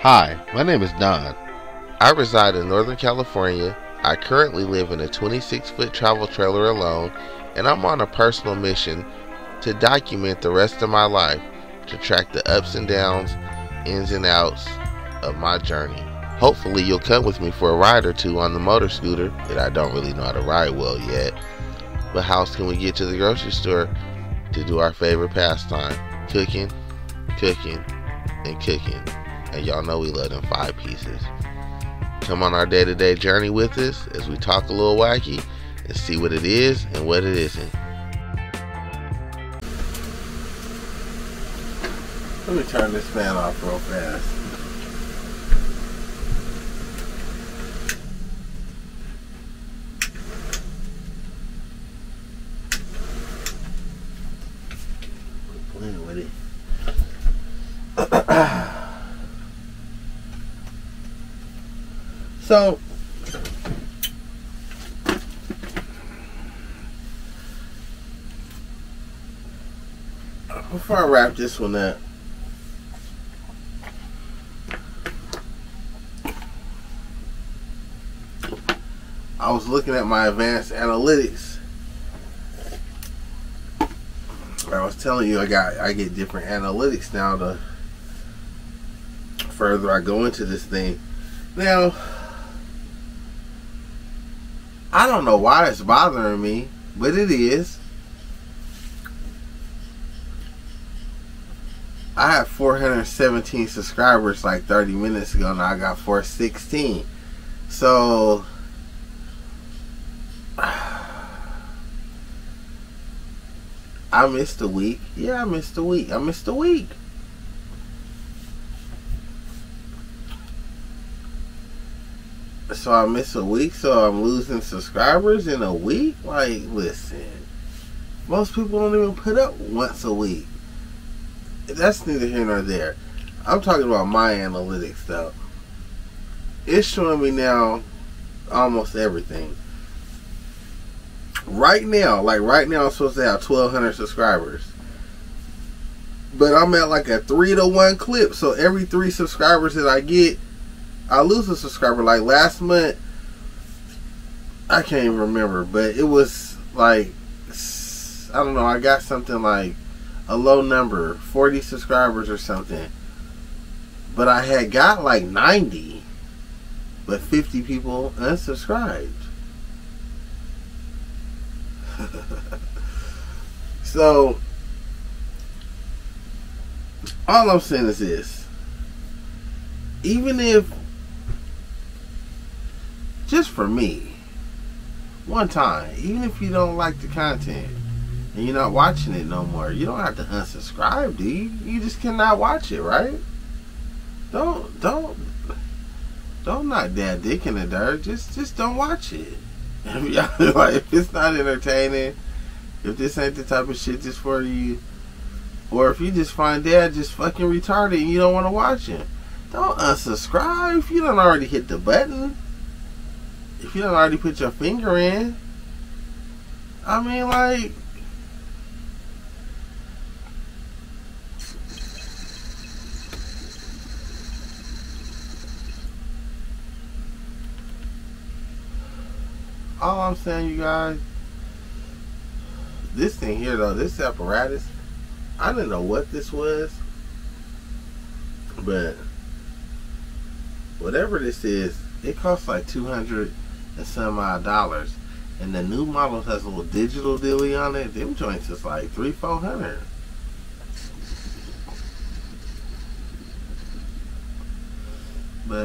Hi, my name is Don. I reside in Northern California. I currently live in a 26-foot travel trailer alone, and I'm on a personal mission to document the rest of my life, to track the ups and downs, ins and outs of my journey. Hopefully you'll come with me for a ride or two on the motor scooter that I don't really know how to ride well yet. But how else can we get to the grocery store to do our favorite pastime? Cooking, cooking, and cooking. And y'all know we love them 5 pieces. Come on our day-to-day journey with us as we talk a little wacky and see what it is and what it isn't. Let me turn this fan off real fast. Playing with it. So, before I wrap this one up, I was looking at my advanced analytics. I was telling you I get different analytics now the further I go into this thing. Now, I don't know why it's bothering me, but it is. I had 417 subscribers like 30 minutes ago. Now I got 416. So, I missed a week. Yeah, I missed a week. I missed a week. So I miss a week, so I'm losing subscribers in a week? Like, listen. Most people don't even put up once a week. That's neither here nor there. I'm talking about my analytics, though. It's showing me now almost everything. Right now, I'm supposed to have 1,200 subscribers. But I'm at like a 3-to-1 clip, so every 3 subscribers that I get, I lose a subscriber. Like last month, I can't even remember, but it was like, I don't know, I got something like a low number, 40 subscribers or something. But I had got like 90, but 50 people unsubscribed. So, all I'm saying is this. Even if, just for me, one time, even if you don't like the content and you're not watching it no more, you don't have to unsubscribe, do you? You just cannot watch it, right? Don't knock that dick in the dirt. Just don't watch it. If it's not entertaining, if this ain't the type of shit just for you, or if you just find Dad just fucking retarded and you don't want to watch him, don't unsubscribe if you don't already hit the button. If you don't already put your finger in. I mean, like, all I'm saying, you guys, this thing here though, this apparatus, I didn't know what this was, but whatever this is, it costs like $200 and some odd dollars, and the new model has a little digital dealie on it. Them joints is like $300-400. But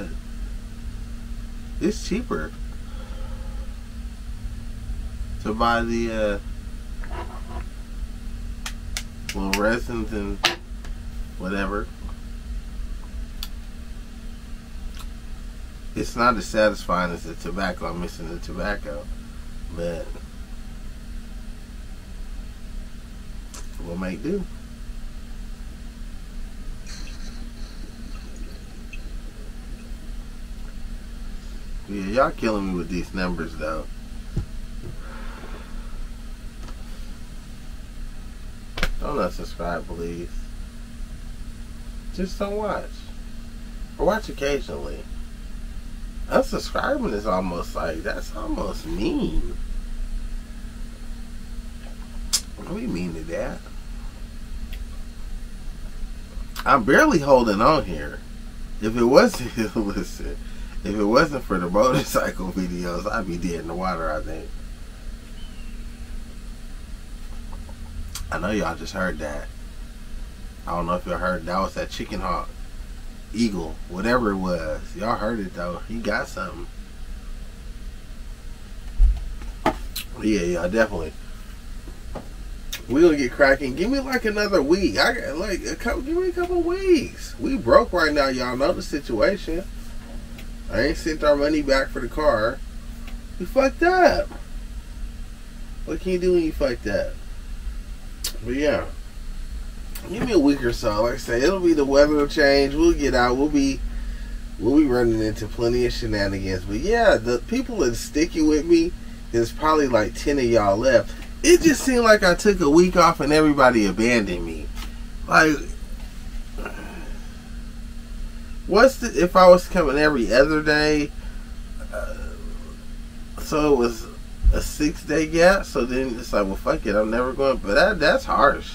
it's cheaper to buy the little resins and whatever. It's not as satisfying as the tobacco. I'm missing the tobacco, but we'll make do. Yeah, y'all killing me with these numbers though. Don't unsubscribe, please. Just don't watch. I watch occasionally. Unsubscribing is almost like, that's almost mean. What do you mean to that? I'm barely holding on here. If it wasn't, listen, if it wasn't for the motorcycle videos, I'd be dead in the water, I think. I know y'all just heard that. I don't know if y'all heard that was that chicken hawk. Eagle, whatever it was. Y'all heard it though. He got something. Yeah, definitely. We gonna get cracking. Give me like another week. I got like give me a couple weeks. We broke right now. Y'all know the situation. I ain't sent our money back for the car. We fucked up. What can you do when you fucked up? But yeah. Give me a week or so. Like I say, it'll be the weather will change. We'll get out. We'll be running into plenty of shenanigans. But yeah, the people that sticking with me, there's probably like 10 of y'all left. It just seemed like I took a week off and everybody abandoned me. Like, if I was coming every other day, so it was a 6-day gap. So then it's like, well, fuck it, I'm never going. But that's harsh.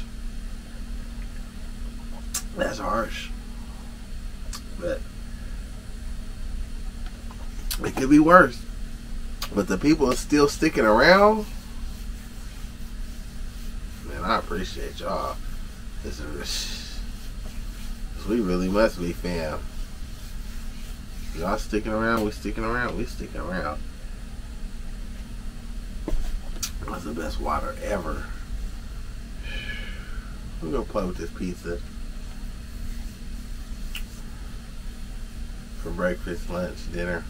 That's harsh. But it could be worse. But the people are still sticking around. Man, I appreciate y'all. We really must be fam. Y'all sticking around, we sticking around, we sticking around. That's the best water ever. We're gonna play with this pizza. For breakfast, lunch, dinner.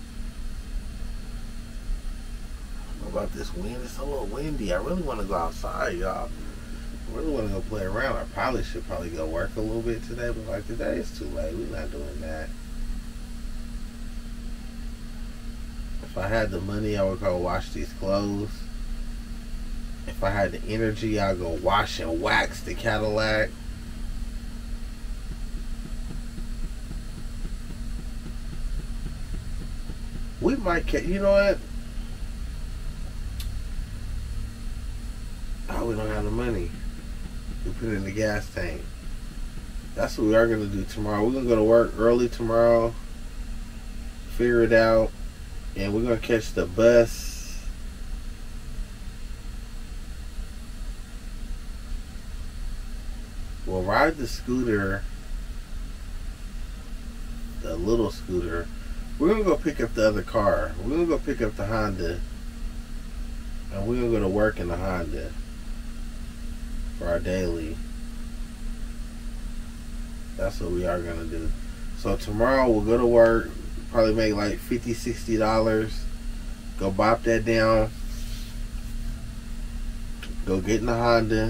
What about this wind? It's a little windy. I really want to go outside, y'all. I really want to go play around. I probably should go work a little bit today, but like today it's too late. We're not doing that. If I had the money, I would go wash these clothes. If I had the energy, I'd go wash and wax the Cadillac. We might, you know what? Oh, we don't have the money. We put it in the gas tank. That's what we are going to do tomorrow. We're going to go to work early tomorrow. Figure it out. And we're going to catch the bus. We'll ride the scooter. The little scooter. We're going to go pick up the other car. We're going to go pick up the Honda. And we're going to go to work in the Honda. For our daily. That's what we are going to do. So tomorrow we'll go to work. Probably make like $50, $60. Go bop that down. Go get in the Honda.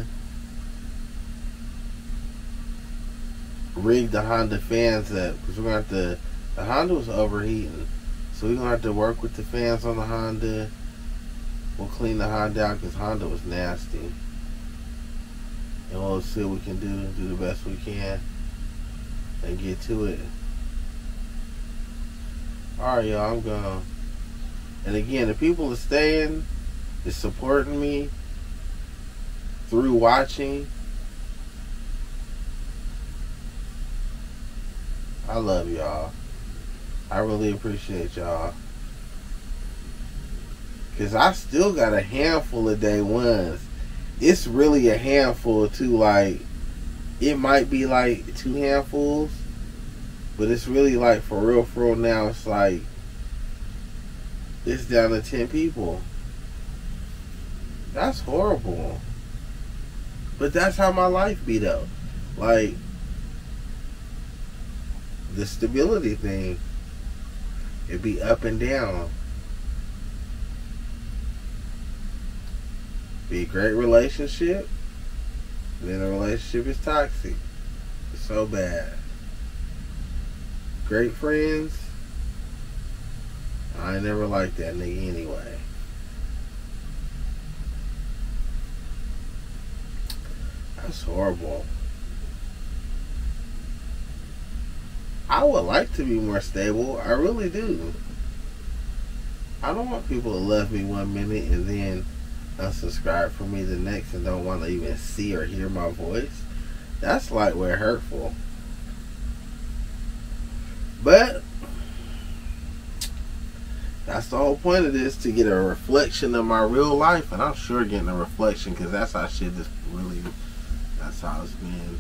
Rig the Honda fans up. Because we're going to have to... The Honda was overheating. So we're going to have to work with the fans on the Honda. We'll clean the Honda out because Honda was nasty. And we'll see what we can do the best we can, and get to it. Alright, y'all, I'm gone. And again, the people are staying, is supporting me through watching. I love y'all. I really appreciate y'all. Because I still got a handful of day ones. It's really a handful too. Like, it might be like 2 handfuls, but it's really like for real now. It's like it's down to 10 people. That's horrible, but that's how my life be though. Like, the stability thing, it be up and down. Be a great relationship, and then the relationship is toxic. It's so bad. Great friends, I ain't never liked that nigga anyway. That's horrible. I would like to be more stable. I really do. I don't want people to love me 1 minute and then unsubscribe from me the next and don't want to even see or hear my voice. That's lightweight hurtful. But that's the whole point of this, to get a reflection of my real life. And I'm sure getting a reflection, because that's how shit is really, that's how it's been.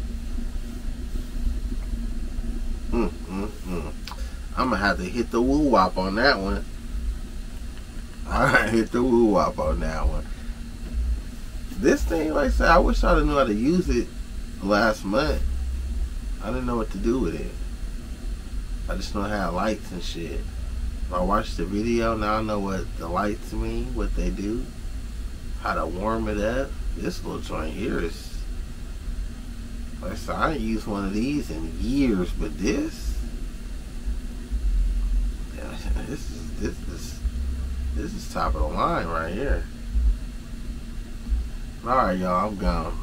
I'm gonna have to hit the woo wop on that one. I hit the woo wop on that one. This thing, like I said, I wish I'd have knew how to use it last month. I didn't know what to do with it. I just know how lights and shit. If I watched the video, now I know what the lights mean, what they do, how to warm it up. This little joint here is, like I said, I ain't used one of these in years, but this is top of the line right here. Alright, y'all, I'm gone.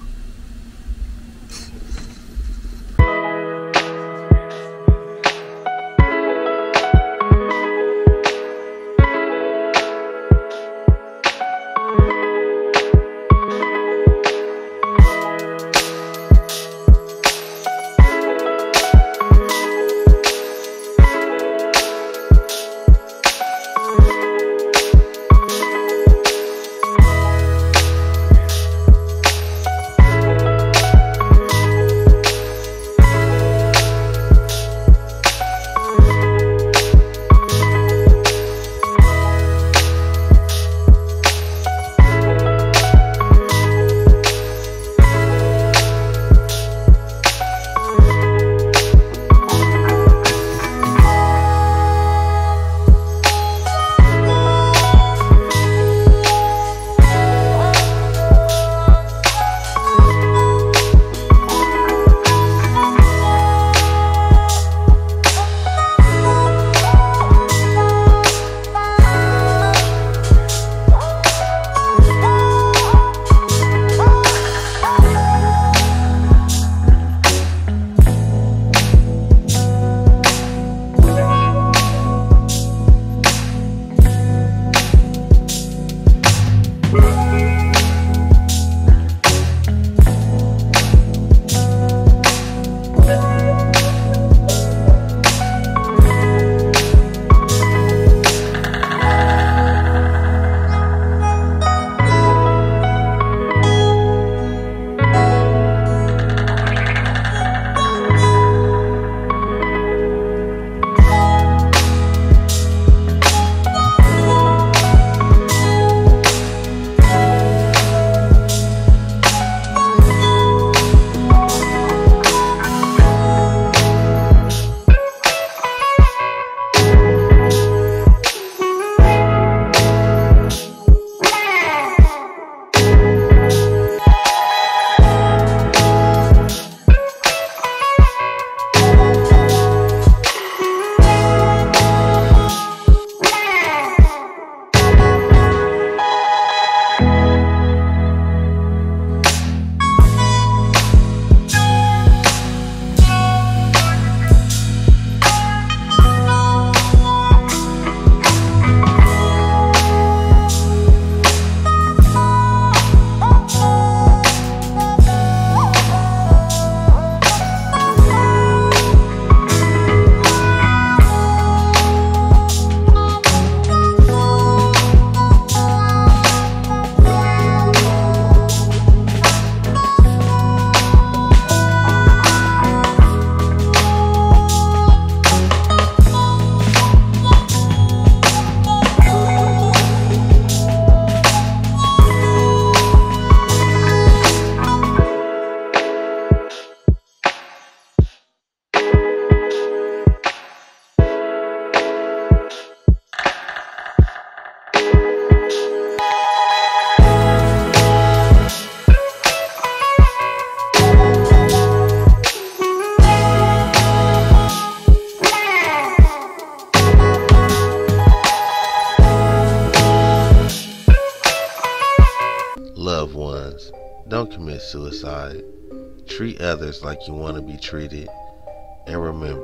Loved ones, don't commit suicide. Treat others like you want to be treated. And remember,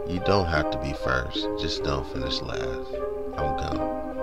You don't have to be first. Just don't finish last. I'm gone.